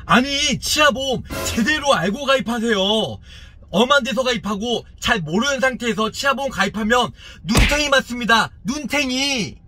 아니, 치아보험 제대로 알고 가입하세요. 엄한 데서 가입하고 잘 모르는 상태에서 치아보험 가입하면 눈탱이 맞습니다. 눈탱이.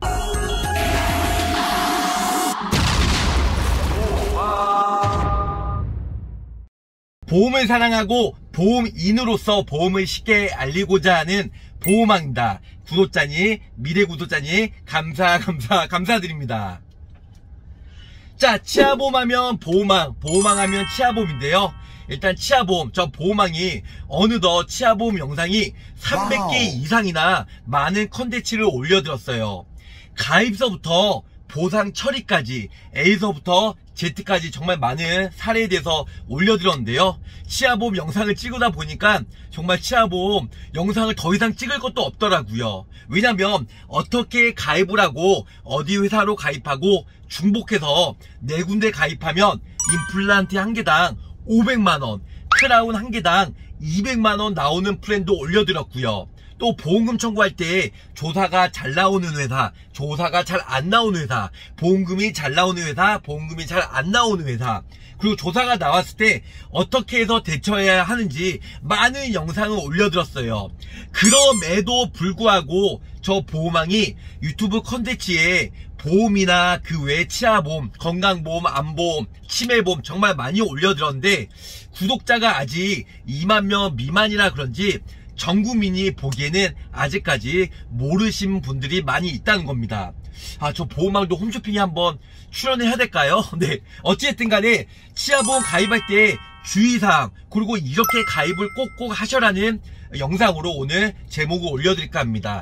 보험을 사랑하고 보험인으로서 보험을 쉽게 알리고자 하는 보험왕입니다. 구독자니, 미래 구독자니 감사드립니다. 자, 치아보험하면 보험왕, 보험왕하면 치아보험인데요. 일단 치아보험, 저 보험왕이 어느덧 치아보험 영상이 300개 이상이나 많은 컨텐츠를 올려드렸어요. 가입서부터 보상 처리까지 A서부터 Z까지 정말 많은 사례에 대해서 올려드렸는데요. 치아보험 영상을 찍으다 보니까 정말 치아보험 영상을 더 이상 찍을 것도 없더라고요. 왜냐면 어떻게 가입을 하고 어디 회사로 가입하고 중복해서 4군데 가입하면 임플란트 한 개당 500만원, 크라운 한 개당 200만원 나오는 플랜도 올려드렸고요. 또 보험금 청구할 때 조사가 잘 나오는 회사, 조사가 잘 안 나오는 회사, 보험금이 잘 나오는 회사, 보험금이 잘 안 나오는 회사, 그리고 조사가 나왔을 때 어떻게 해서 대처해야 하는지 많은 영상을 올려드렸어요. 그럼에도 불구하고 저 보험왕이 유튜브 컨텐츠에 보험이나 그 외 치아보험, 건강보험, 암보험, 치매보험 정말 많이 올려드렸는데 구독자가 아직 2만 명 미만이라 그런지 전 국민이 보기에는 아직까지 모르신 분들이 많이 있다는 겁니다. 아, 저 보험왕도 홈쇼핑에 한번 출연해야 될까요? 네. 어찌됐든 간에 치아보험 가입할 때 주의사항, 그리고 이렇게 가입을 꼭꼭 하셔라는 영상으로 오늘 제목을 올려드릴까 합니다.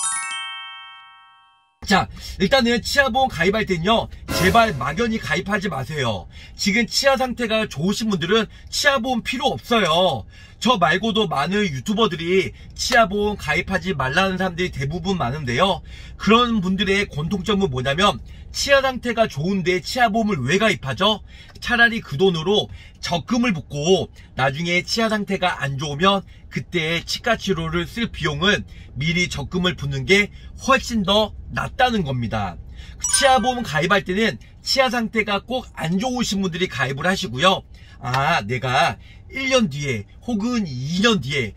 자, 일단은 치아보험 가입할 때는요, 제발 막연히 가입하지 마세요. 지금 치아 상태가 좋으신 분들은 치아보험 필요 없어요. 저 말고도 많은 유튜버들이 치아보험 가입하지 말라는 사람들이 대부분 많은데요. 그런 분들의 공통점은 뭐냐면 치아 상태가 좋은데 치아보험을 왜 가입하죠? 차라리 그 돈으로 적금을 붓고 나중에 치아 상태가 안 좋으면 그때 치과 치료를 쓸 비용은 미리 적금을 붓는 게 훨씬 더 낫다는 겁니다. 치아보험 가입할 때는 치아 상태가 꼭 안 좋으신 분들이 가입을 하시고요. 아, 내가 1년 뒤에 혹은 2년 뒤에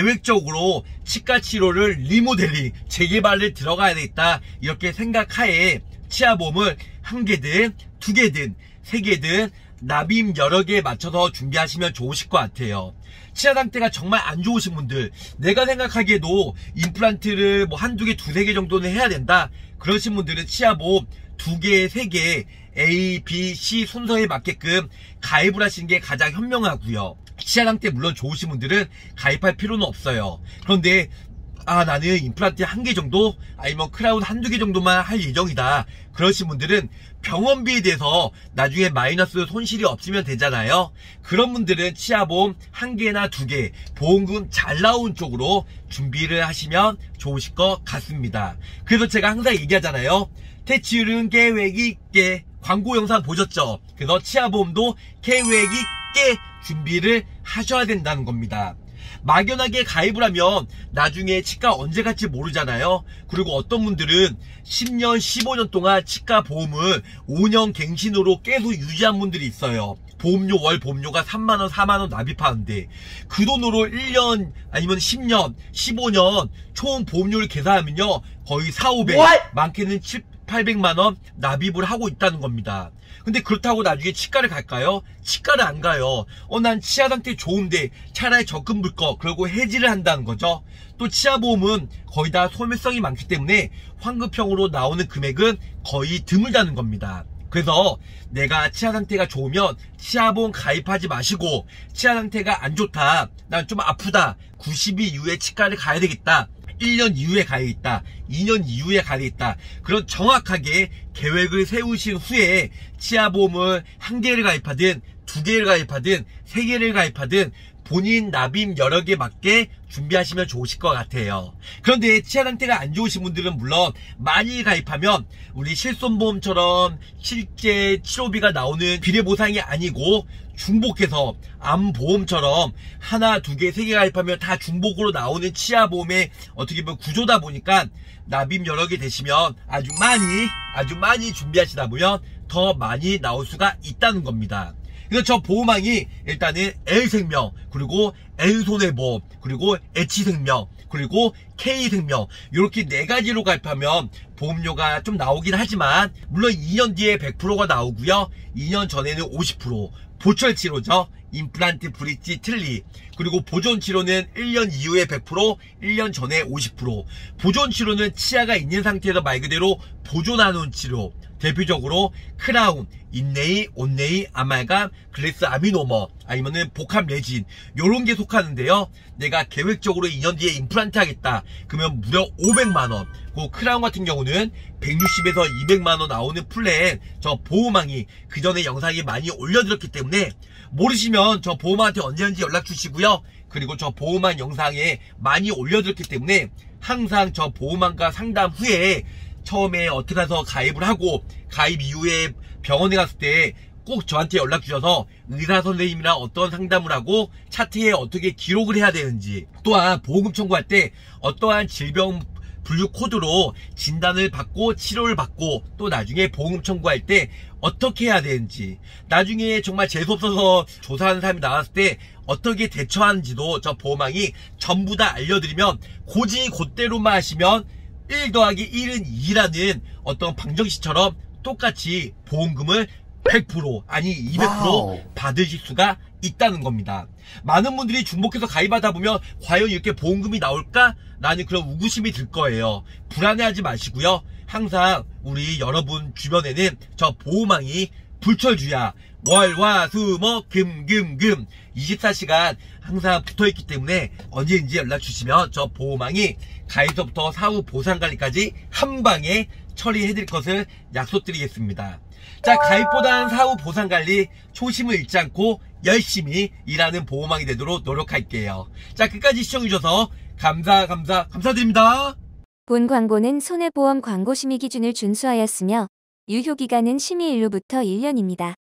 계획적으로 치과 치료를 리모델링, 재개발을 들어가야 되겠다 이렇게 생각하에 치아보험을 1개든 2개든 3개든 납입 여러 개에 맞춰서 준비하시면 좋으실 것 같아요. 치아 상태가 정말 안 좋으신 분들, 내가 생각하기에도 임플란트를 뭐 한두 개, 2-3개 정도는 해야 된다, 그러신 분들은 치아보험 2개, 3개 A, B, C 순서에 맞게끔 가입을 하시는 게 가장 현명하고요. 치아 상태 물론 좋으신 분들은 가입할 필요는 없어요. 그런데 아, 나는 임플란트 1개 정도 아니면 크라운 1-2개 정도만 할 예정이다, 그러신 분들은 병원비에 대해서 나중에 마이너스 손실이 없으면 되잖아요. 그런 분들은 치아보험 1개나 2개 보험금 잘 나온 쪽으로 준비를 하시면 좋으실 것 같습니다. 그래서 제가 항상 얘기하잖아요. 대출은 계획 있게, 광고 영상 보셨죠? 그래서 치아보험도 계획 있게 준비를 하셔야 된다는 겁니다. 막연하게 가입을 하면 나중에 치과 언제 갈지 모르잖아요. 그리고 어떤 분들은 10년, 15년 동안 치과 보험을 5년 갱신으로 계속 유지한 분들이 있어요. 보험료, 월 보험료가 3만원, 4만원 납입하는데 그 돈으로 1년 아니면 10년, 15년 총 보험료를 계산하면요 거의 400, 500, 많게는 700-800만원 납입을 하고 있다는 겁니다. 근데 그렇다고 나중에 치과를 갈까요? 치과를 안 가요. 난 치아 상태 좋은데 차라리 적금 불 거, 그러고 해지를 한다는 거죠. 또 치아보험은 거의 다 소멸성이 많기 때문에 환급형으로 나오는 금액은 거의 드물다는 겁니다. 그래서 내가 치아 상태가 좋으면 치아보험 가입하지 마시고, 치아 상태가 안 좋다, 난 좀 아프다, 90일 이후에 치과를 가야 되겠다, 1년 이후에 가야겠다, 2년 이후에 가야겠다, 그런 정확하게 계획을 세우신 후에 치아보험을 1개를 가입하든 2개를 가입하든 3개를 가입하든 본인 납입 여러 개 맞게 준비하시면 좋으실 것 같아요. 그런데 치아 상태가 안 좋으신 분들은 물론 많이 가입하면 우리 실손보험처럼 실제 치료비가 나오는 비례보상이 아니고 중복해서 암보험처럼 1, 2개, 3개 가입하면 다 중복으로 나오는 치아보험의 어떻게 보면 구조다 보니까 납입 여러 개 되시면 아주 많이 준비하시다 보면 더 많이 나올 수가 있다는 겁니다. 그래서 저 보험왕이 일단은 L생명, 그리고 N손해보험, 그리고 H생명, 그리고 K생명 이렇게 4가지로 가입하면 보험료가 좀 나오긴 하지만 물론 2년 뒤에 100%가 나오고요. 2년 전에는 50%, 보철치료죠. 임플란트, 브릿지, 틀니. 그리고 보존치료는 1년 이후에 100%, 1년 전에 50%. 보존치료는 치아가 있는 상태에서 말 그대로 보존하는 치료. 대표적으로 크라운, 인네이, 온네이, 아말감, 글래스 아미노머, 아니면은 복합 레진 요런 게 속하는데요. 내가 계획적으로 2년 뒤에 임플란트 하겠다 그러면 무려 500만원. 그 크라운 같은 경우는 160에서 200만원 나오는 플랜 저 보험왕이 그 전에 영상이 많이 올려드렸기 때문에 모르시면 저 보험왕한테 언제든지 연락 주시고요. 그리고 저 보험왕 영상에 많이 올려드렸기 때문에 항상 저 보험왕과 상담 후에 처음에 어떻게 해서 가입을 하고 가입 이후에 병원에 갔을 때 꼭 저한테 연락 주셔서 의사 선생님이랑 어떤 상담을 하고 차트에 어떻게 기록을 해야 되는지, 또한 보험금 청구할 때 어떠한 질병 분류 코드로 진단을 받고 치료를 받고 또 나중에 보험금 청구할 때 어떻게 해야 되는지, 나중에 정말 재수없어서 조사하는 사람이 나왔을 때 어떻게 대처하는지도 저 보험왕이 전부 다 알려드리면 고지 곧대로만 하시면 1 더하기 1은 2라는 어떤 방정식처럼 똑같이 보험금을 100% 아니 200% 와우. 받으실 수가 있다는 겁니다. 많은 분들이 중복해서 가입하다 보면 과연 이렇게 보험금이 나올까? 라는 그런 의구심이 들 거예요. 불안해하지 마시고요. 항상 우리 여러분 주변에는 저 보험왕이 불철주야 월화수목금금금 24시간 항상 붙어있기 때문에 언제든지 연락 주시면 저 보험왕이 가입서부터 사후 보상관리까지 한방에 처리해드릴 것을 약속드리겠습니다. 자, 가입보다는 사후 보상관리 초심을 잃지 않고 열심히 일하는 보험왕이 되도록 노력할게요. 자, 끝까지 시청해주셔서 감사드립니다. 본 광고는 손해보험 광고 심의 기준을 준수하였으며 유효기간은 심의 일로부터 1년입니다.